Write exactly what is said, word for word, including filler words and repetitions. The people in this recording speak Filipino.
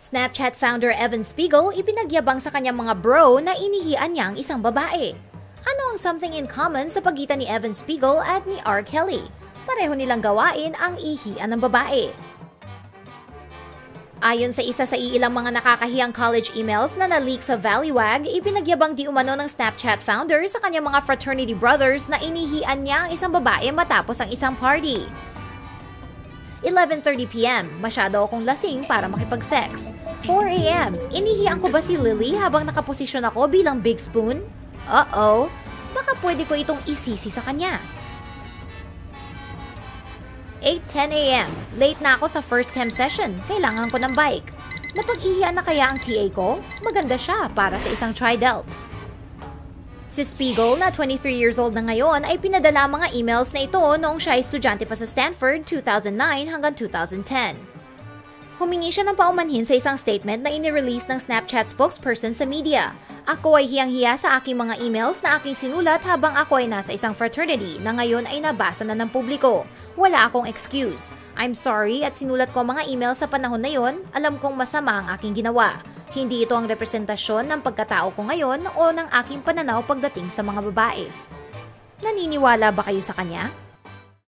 Snapchat founder Evan Spiegel ipinagyabang sa kanyang mga bro na inihian niya ang isang babae. Ano ang something in common sa pagitan ni Evan Spiegel at ni R. Kelly? Pareho nilang gawain ang ihian ng babae. Ayon sa isa sa iilang mga nakakahiyang college emails na na-leak sa Valleywag, ipinagyabang di umano ng Snapchat founder sa kanyang mga fraternity brothers na inihian niya ang isang babae matapos ang isang party. eleven thirty p m, masyado akong lasing para makipag-sex. four a m, inihian ko ba si Lily habang nakaposisyon ako bilang big spoon? Uh-oh, baka pwede ko itong isisi sa kanya. eight ten a m, late na ako sa first chem session, kailangan ko ng bike. Napag-ihiyan na kaya ang T A ko? Maganda siya para sa isang tri-delt. Si Spiegel, na twenty-three years old na ngayon, ay pinadala mga emails na ito noong siya ay estudyante pa sa Stanford two thousand nine hanggang two thousand ten. Humingi siya ng paumanhin sa isang statement na inirelease ng Snapchat spokesperson sa media. Ako ay hiyang-hiya sa aking mga emails na aking sinulat habang ako ay nasa isang fraternity na ngayon ay nabasa na ng publiko. Wala akong excuse. I'm sorry at sinulat ko mga email sa panahon na yon, alam kong masama ang aking ginawa. Hindi ito ang representasyon ng pagkatao ko ngayon o ng aking pananaw pagdating sa mga babae. Naniniwala ba kayo sa kanya?